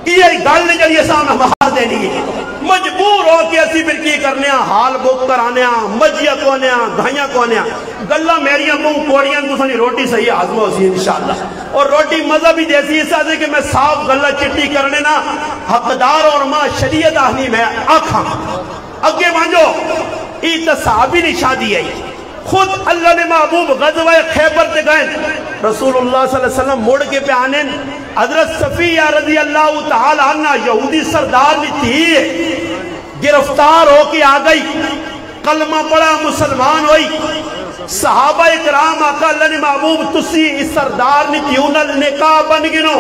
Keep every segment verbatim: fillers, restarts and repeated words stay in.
یہ گل نہیں جڑی اساں باہر دینی ہے مجبور ہو کے اسی پھر کی کرنے ہیں حال بک کر آنے ہیں مجیہ کو آنے ہیں گھائیاں کو آنے ہیں گلہ میریاں منہ کوڑیاں تو سنی روٹی صحیح آزمہ ہو سی انشاءاللہ اور روٹی مزہ بھی دیسی اس سے کہ میں صاف گلہ چٹی کرنے نا حقدار اور ماں شریعت آہنی میں آکھاں اگے مانجو ایتا صحابی نے شادی ہے خود اللہ نے محبوب غزوہ خیبر تے گئے رسول اللہ صلی اللہ علیہ وسلم موڑ کے پہ آنے حضرت صفیہ رضی اللہ تعالی عنہ یہودی سردار نے تھی گرفتار ہو کے آ گئی کلمہ پڑا مسلمان ہوئی صحابہ اکرام آقا اللہ نے محبوب تسی اس سردار نے تھی انہا نکاح بن گنو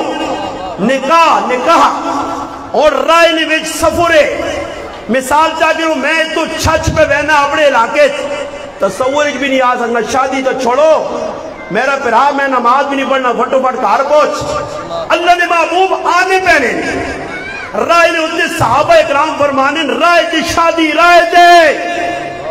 نکاح نکاح اور رائے نے ویچ سفرے مثال چاہ گروں میں تو چھچ پہ بہنا اپنے علاقے تصور بھی نہیں آ سکنا شادی تو چھوڑو میرا پرہا میں نماز بھی نہیں پڑھنا پھٹو پھٹ کار پوچھ اللہ نے محبوب آنے پہنے رائے نے اتنے صحابہ اکرام فرمانے رائے دی شادی رائے دے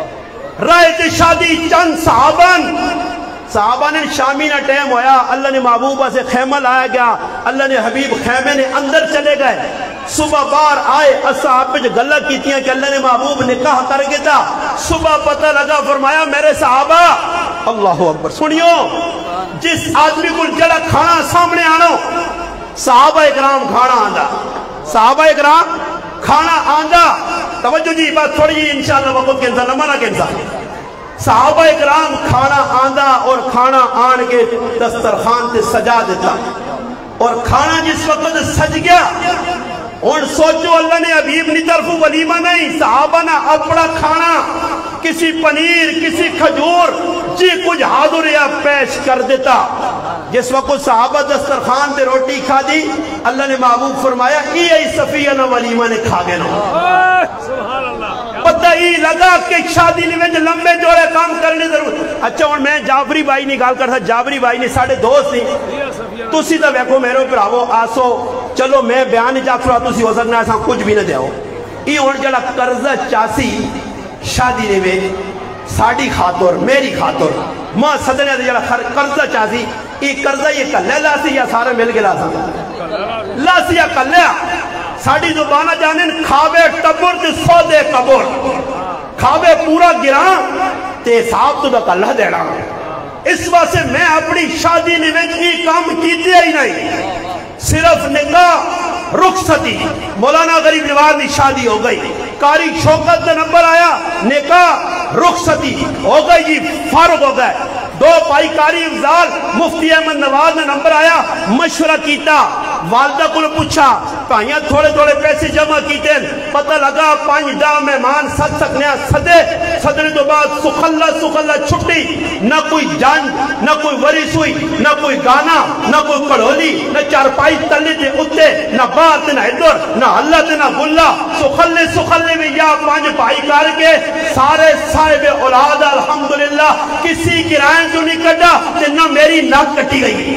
رائے دی شادی چند صحابان صحابہ نے شامی نہ ٹیم ہویا اللہ نے محبوبہ سے خیمہ لایا گیا اللہ نے حبیب خیمے نے اندر چلے گئے صبح بار آئے اصحاب پہ جو گلہ کیتی ہیں کہ اللہ نے محبوب نکاح کر کے تھا صبح پتہ لگا فرمایا میرے صحابہ اللہ اکبر سنیو جس آدمی کو جڑا کھانا سامنے آنو صحابہ اکرام کھانا آندہ صحابہ اکرام کھانا آندہ توجہ جی بات تھوڑی جی انشاءاللہ وقت کے انسان لمانہ کے انسان صحابہ اکرام کھانا آندہ اور کھانا آن کے دسترخوان تے سجا دیتا اور کھانا جس وقت سج گیا اور سوچو اللہ نے حبیب نی طرف ولیمہ نہیں صحابہ نہ اپنا کھانا کسی پنیر کسی کھجور جی کچھ حاضر یا پیش کر دیتا جس وقت صحابہ دسترخوان تے روٹی کھا دی اللہ نے محبوب فرمایا ای ای صفیہ نہ ولیمہ نے کھا گئے نا پتہ ہی لگا کہ شادی لیویں جو لمبے جوڑے کام کرنے ضرور اچھا اور میں جعفری بھائی نہیں گال کرتا جعفری بھائی نے ساڑھے دوست نہیں تو سیدھا ویکھو میرے پراوو آسو چلو میں بیان نہیں جاک فرا تو سی ہو سکنا ایسا کچھ بھی نہ دے ہو ای اور جڑا قرضہ چاسی شادی لیویں ساڑھی خاطر میری خاطر ماں صدنے دے جڑا قرضہ چاسی ای قرضہ یہ کلے لاسی یا سارے مل کے لاسی لاسی یا کلے ساڑھی زبانہ جانن کھاوے ٹبر تے سو دے قبر کھاوے پورا گران تے صاحب تو دکا اللہ دیڑا اس واسے میں اپنی شادی نویج کی کام کیتے ہی نہیں صرف نکاح رخصتی مولانا غریب نواز کی شادی ہو گئی کاری شوکت کا نمبر آیا نکاح رخصتی ہو گئی جی فارغ ہو گئے دو پائی کاری افضال مفتی احمد نواز نے نمبر آیا مشورہ کیتا والدہ کو پوچھا پائیاں تھوڑے تھوڑے پیسے جمع کیتے پتہ لگا پانچ دا مہمان سد سکنے صدے صدنے تو بعد سخلہ سخلہ چھٹی نہ کوئی جنگ نہ کوئی ورث ہوئی نہ کوئی گانا نہ کوئی کڑولی نہ چارپائی تلے تے اتے نہ بات نہ ادھر نہ اللہ تے نہ گلہ سخلے سخلے میں یا پانچ پائی کار کے سارے صاحب اولاد الحمدللہ کسی کرائن جو نہیں کٹا تے نہ میری ناک کٹی گئی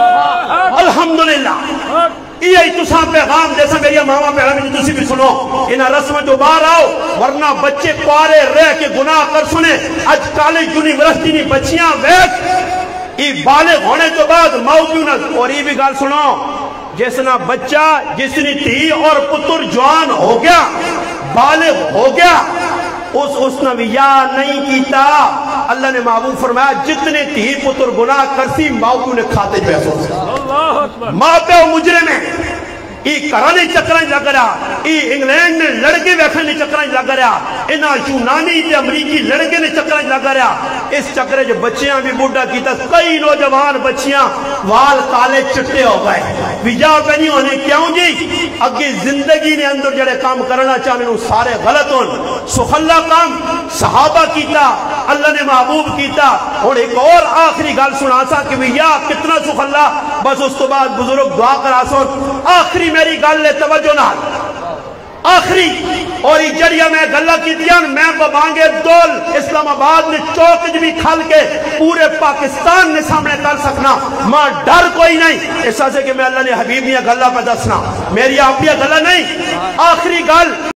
الحمدللہ یہ تساں پیغام جیسا میری ماما پیغام میں تسی بھی سنو انہا رسم جو بار آؤ ورنہ بچے پارے رہ کے گناہ کر سنے اج کالج یونیورسٹی نہیں بچیاں ویک یہ بالغ ہونے تو بعد ماؤ کیوں نہ اور یہ بھی گال سنو جیسنا بچہ جسنی تھی اور پتر جوان ہو گیا بالغ ہو گیا اس اس نے یا نہیں کیتا اللہ نے محبوب فرمایا جتنے تھی پتر گناہ کرسی ماں کیوں نے کھاتے پیسوں سے ماں پہ مجرم ہے ای کرانے چکرائیں لگ رہا ای انگلینڈ میں لڑکے ویکھنے چکرائیں لگ رہا انہا یونانی تے امریکی لڑکے نے چکرائیں لگ رہا اس چکرے جو بچیاں بھی بوڑھا کیتا کئی نوجوان بچیاں وال کالے چٹے ہو گئے وجہ پہ نہیں ہونے کیوں جی اگے زندگی نے اندر جڑے کام کرنا چاہنے انہوں سارے غلط ہون سخلہ کام صحابہ کیتا اللہ نے محبوب کیتا اور ایک اور آخری گال سنا سا کہ یا کتنا سخلہ بس اس تو بعد بزرگ دعا کرا سو آخری میری گل لے توجہ نہ آخری اور یہ جڑیا میں گلہ کی دیان میں ببانگے دول اسلام آباد میں چوکج بھی کھل کے پورے پاکستان نے سامنے کر سکنا ماں ڈر کوئی نہیں اس سے کہ میں اللہ نے حبیب نے گلہ پہ دسنا میری آپ یہ گلہ نہیں آخری گل